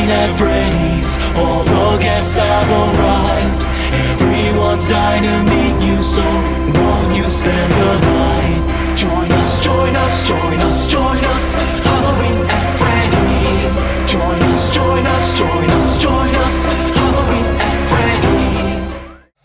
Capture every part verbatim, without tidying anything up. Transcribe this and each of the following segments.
Halloween at Freddy's, all the guests have arrived. Everyone's dying to meet you, so won't you spend the night? Join us, join us, join us, join us, Halloween at Freddy's. Join us, join us, join us, join us, Halloween at Freddy's.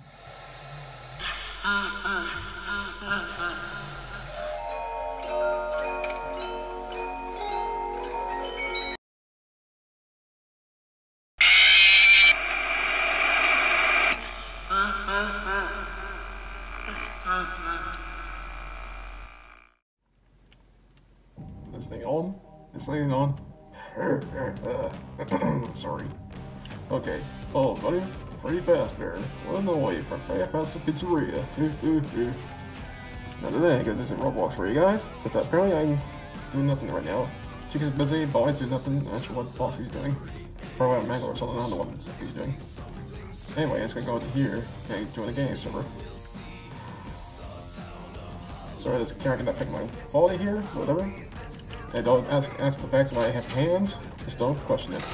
This thing on? This thing on? Sorry. Okay. Oh, buddy. Pretty fast, Bear. Run away from Fast Pizzeria. Now today, I'm gonna do some Roblox for you guys. Since apparently I'm doing nothing right now. Chicken's busy, boys do nothing. Not sure what Foxy's doing. Probably a mango or something. I don't know what he's doing. Anyway, I'm just gonna go to here and join the game server. Sorry, this character not pick my quality here, whatever. And don't ask, ask the fact that I have hands, just don't question it.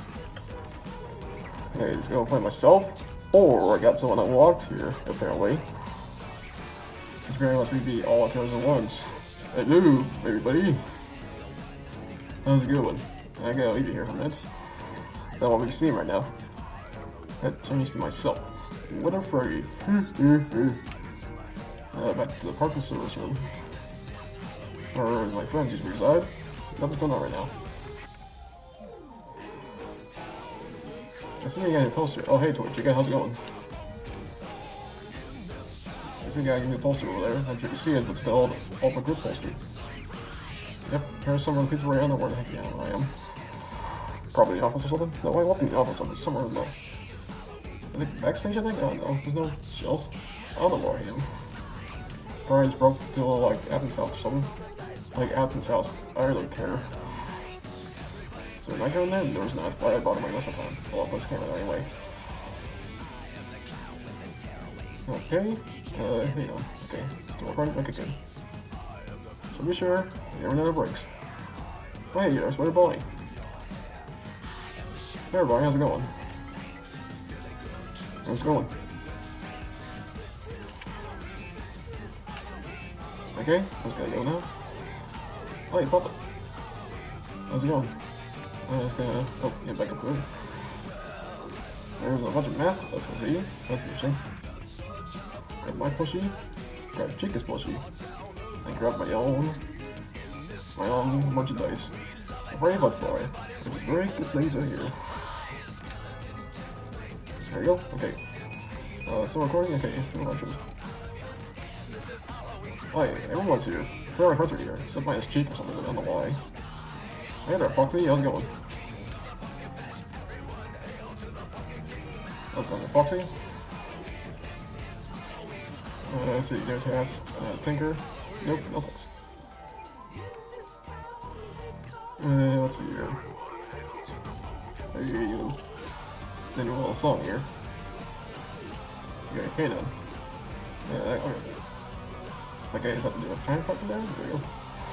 Okay, let's go play myself. Or I got someone unlocked here, apparently. This very must be all heroes at once. Hello, everybody. How's it going? I gotta leave you here for a minute. That's what we're seeing right now. That changed to myself. What a Freddy. uh, back to the parking service room. Where my friends usually reside. Nothing's going on right now. I see you got a poster. Oh, hey, Twitch, you guys, how's it going? I see you got a new poster over there. I'm sure you can see it, but still all the good poster. Yep, here's someone who's right on the where the heck yeah, I am. Probably the office or something? No, I left in the office somewhere, somewhere in the. I think backstage, I think? I don't know. There's no shelves. I don't know where I am. Probably just broke to like Athens' house or something. Like Athens' house. I really don't care. So am I going there? No, there's not. Why I bought it my initial time. Well, I'll put this camera anyway. Okay. Uh, you know. Okay. Still recording? Okay, good. So be sure you never know breaks. Oh, hey, there's my bowling. Hey everybody, how's it going? How's it going? Okay, let's gotta go now. Oh, hey, Puppet. How's it going? Uh, gonna, oh, yeah, back up good. There's a bunch of masks with us, I see. That's interesting. Grab my plushie. Grab Chica's plushie. And grab my own, my own merchandise. A brave butterfly. There's very good things right here. There we go. Okay. Uh, still recording? Okay. No options. Oh, yeah, everyone's here. There are are here. Except by his cheek or something. I don't know why. Hey there, Foxy. How's it going? Okay, Foxy. Uh, let's see. There's Task. Uh, Tinker. Nope. No thanks. Uh, let's see here. There you go. Then a little song here. Okay, okay then. Yeah, that, okay. Okay, does that have to do with time button there? There we go.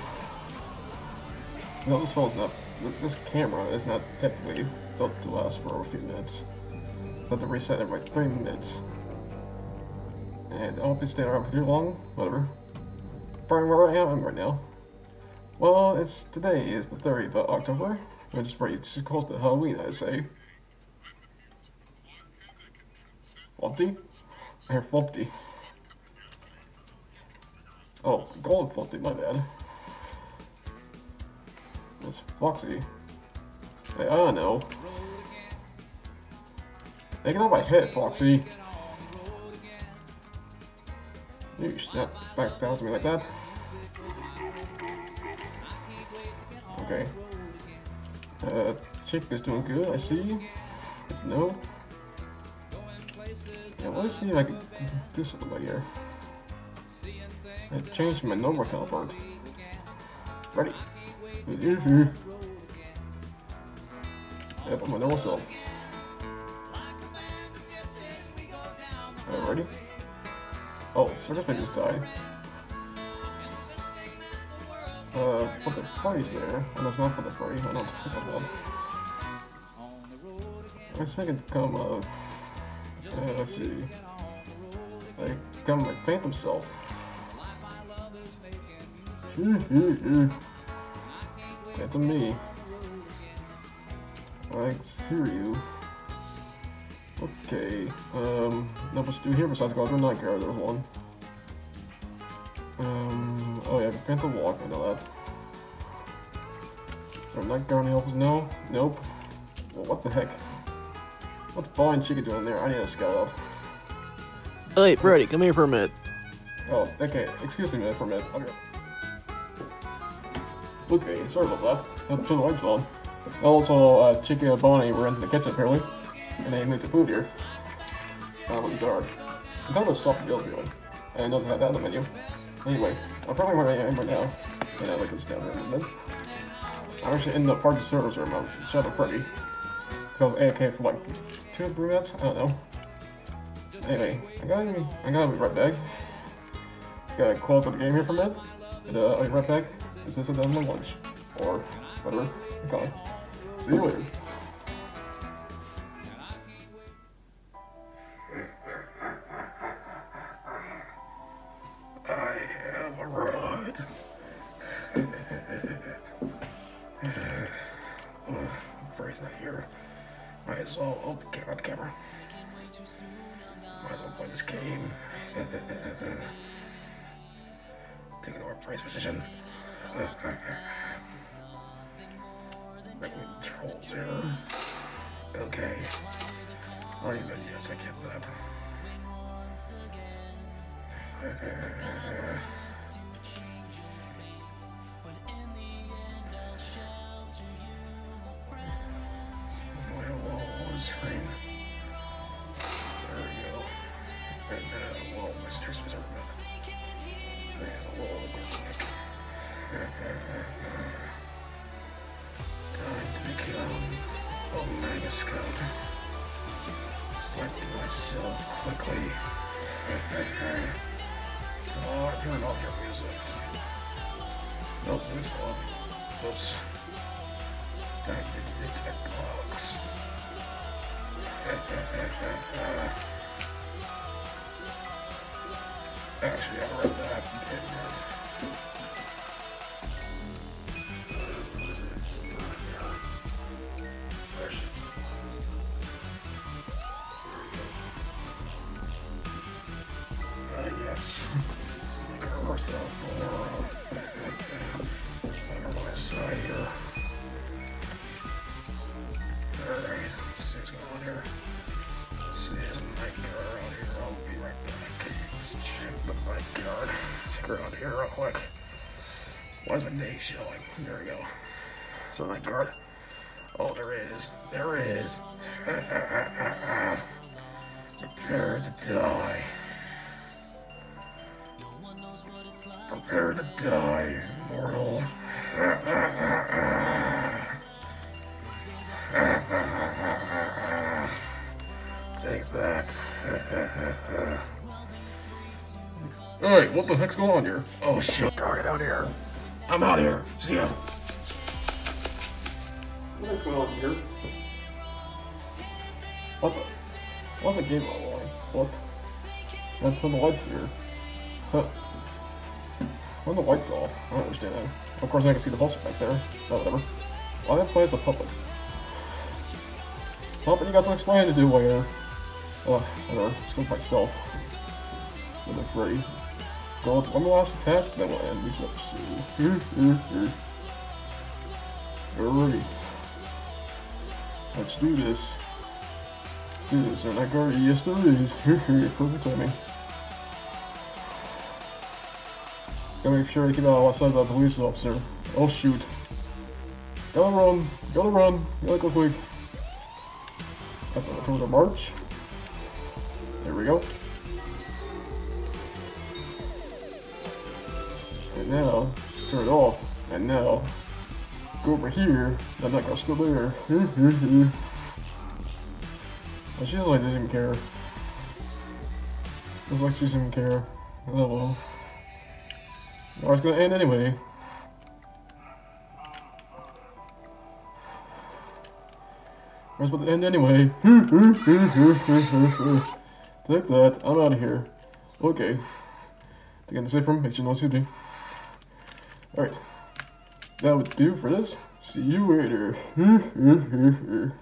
No, this phone's not. This camera is not technically built to last for a few minutes. So I have to reset it every three minutes. And I won't be staying around for too long. Whatever. Probably where I am right now. Well, it's today is the thirtieth of October, which is pretty close to Halloween, I say. Flumpty? I hear Flumpty. Oh, Golden Flumpty, my bad. It's Foxy. Hey, I don't know. Hey, get out of my head, Foxy. You snap back down to me like that. Okay. Uh, Chick is doing good, I see. Good to know. Yeah, let's see if I can do something right here. I changed my normal counterpart. Ready? Mm-hmm. Yep, I'm my normal self. Alright, ready? Oh, Certificate just died. Uh, put the party's there. And that's not for the party. I don't pick up one. I think it come, uh, uh, let's see, like, come, like, Phantom Self. Phantom me. Let's hear you. Okay, um, not much to do here besides go to a nightguard, there's one. Um, oh yeah, Phantom Walk, I know that. Is there a nightguard in the office? No? Nope. Well, what the heck? What's Ball and Chica doing there? I need a scout out. Hey, Freddy, come here for a minute. Oh, okay, excuse me a minute for a minute. I'll be right. Okay, sorry about that. I had to turn the lights on. Also, uh, Chica and Bonnie were in the kitchen apparently, and they made some food here. I don't know what these are. I'm kind of a soft meal feeling, and it doesn't have that on the menu. Anyway, I'm probably where I am right now, and I like this down there a little bit. I'm actually in the part of the servers room. I'm shut up Freddy. Because I was A F K for like two or three minutes? I don't know. Anyway, I gotta be, I gotta be right back. Gotta close up the game here for a minute. And uh, I'll be right back. This is done my lunch. Or whatever you call it. See you later. I have arrived. Freddy's not here. Might as well open the camera. camera. Might as well play this game. Taking over Freddy's position. Making controls here. Okay. Oh, even yes, I get that. Screen. There we go. And uh, whoa, my stairs was open up. There's a wall quick. Time to become Omega Scout. Select myself quickly. Oh, turn off your music. Nope, this one. Oops. Time to detect bugs. Actually, I read that. Okay, guys. Uh, yes. Make ourselves more on my side here. Alright, let's see what's going on here. There's a nightguard around here. I'll be right back. Let's check the nightguard. Check around here real quick. Why is my day showing? There we go. So nightguard. Oh, there is. There is. Prepare to die. Prepare to die, mortal. Take that. Alright, what the heck's going on here? Oh shit. Target out here. I'm out here. See ya. What's going on here? What the? What's the game all like? What? Let's turn the lights here. Huh. Turn the lights off. I don't understand that. Of course I can see the pulse back there. But whatever. Why did I play as a puppet? Well, but you got some explaining to do later. Oh, whatever. Just go myself. With a Freddy. Go to one last attack, then we'll end this episode. Alrighty. Let's do this. Let's do this. And I go, yes there is. Perfect timing. Gotta make sure I keep out outside the police officer. Oh shoot. Gotta run. Gotta run. Gotta go quick. Have to return to march. There we go. And now, turn it off. And now, go over here. That nightguard's still there. Well, she's like, doesn't even care. Looks like she doesn't even care. Oh well. Or it's gonna end anyway. We're supposed to end anyway. Take that. I'm out of here. Okay. Again, safe room. Make sure no one sees me. Alright. That would do for this. See you later.